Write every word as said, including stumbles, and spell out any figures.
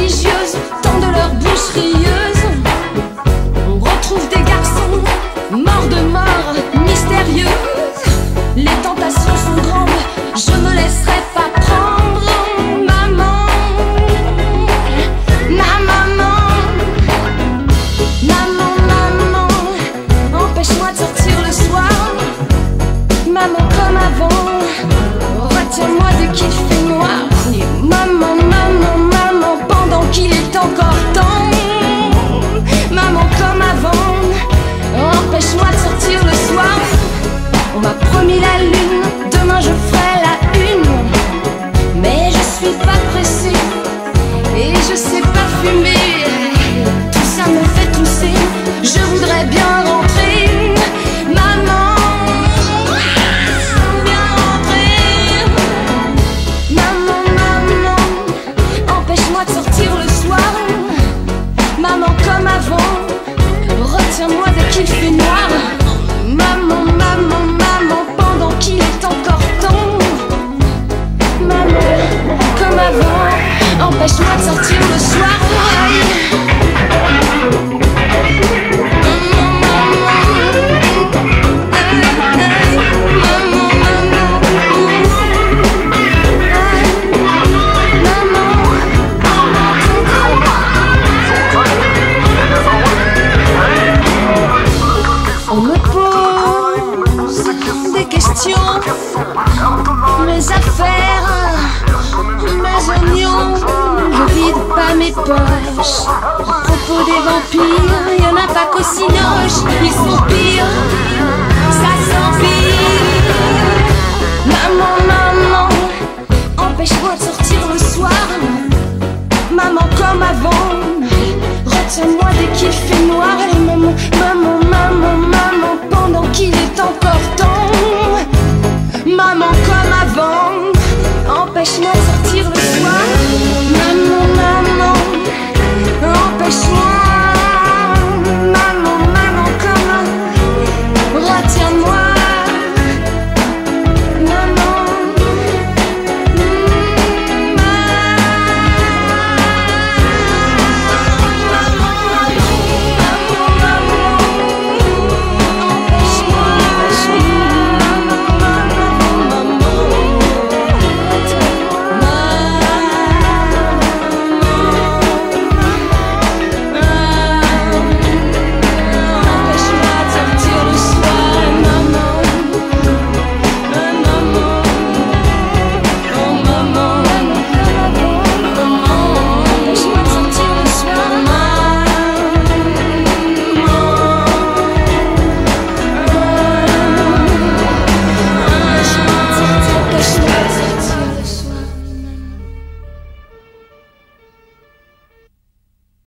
religieuses tendent leur bouche rieuse. On retrouve des garçons morts de mort mystérieuse. Les tentations sont grandes, je me laisserai pas prendre. Maman, ma maman, maman, maman, empêche-moi de sortir le soir. Maman comme avant, retiens-moi dès qu'il fait noir. Et maman, maman, maman, pendant qu'il est encore temps. Maman comme avant, empêche-moi de sortir le soir. On m'a promis la lune, demain je ferai la une. Mais je suis pas pressée et je sais pas fumer. Tout ça me fait tousser, je voudrais bien rentrer. Maman, viens rentrer. Maman, maman, empêche-moi de sortir le soir. Maman comme avant, retiens-moi dès qu'il fait noir. Maman, maman, maman, pendant qu'il est encore temps. Maman, comme avant, empêche-moi de sortir le soir. On me pose des questions, mes affaires, mes oignons. Je vide pas mes poches. À propos des vampires, y'en a pas qu'au cinoche, ils sont pires, ça s'empire. Maman, maman, empêche-moi de sortir le soir. Maman comme avant, retiens-moi dès qu'il fait noir. Et maman, maman, maman, maman, pendant qu'il est encore temps. Maman comme avant, empêche-moi de sortir le